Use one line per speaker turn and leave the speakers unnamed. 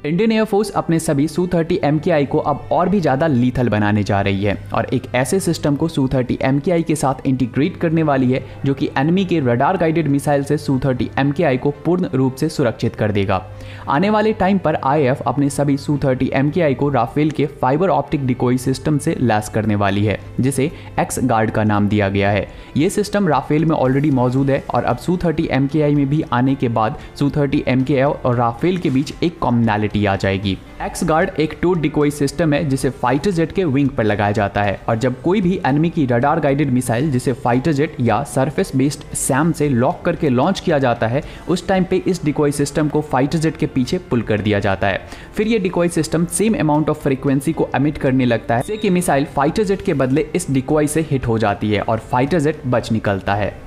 Indian air force अपने सभी Su-30 MKI को अब और भी ज़्यादा लीथल बनाने जा रही है और एक ऐसे सिस्टम को Su-30 MKI के साथ इंटीग्रेट करने वाली है जो कि एनिमी के रडार गाइडेड मिसाइल से Su-30 MKI को पूर्ण रूप से सुरक्षित कर देगा। आने वाले टाइम पर IAF अपने सभी Su-30 MKI को राफेल के फाइबर ऑप्टिक डिकोई सिस्टम से लैस करने वाली है, जिसे एक्स गार्ड का नाम दिया गया है। ये सिस्टम राफेल में ऑलरेडी मौजूद है और अब Su-30 MKI में भी आने के बाद Su-30 MKI और राफेल के बीच एक कॉमनैलिटी आ जाएगी। एक्स गार्ड एक टूट डिकोई सिस्टम है जिसे फाइटर जेट के विंग पर लगाया जाता है और जब कोई भी एनिमी की रडार गाइडेड मिसाइल जिसे फाइटर जेट या सरफेस बेस्ड सैम से लॉक करके लॉन्च किया जाता है, उस टाइम पे इस डिकोई सिस्टम को फाइटर जेट के पीछे पुल कर दिया जाता है। फिर ये decoy system same amount of frequency को एमिट करने लगता है जिससे कि मिसाइल फाइटर जेट के बदले इस डिकोई से हिट हो जाती है और फाइटर जेट बच निकलता है।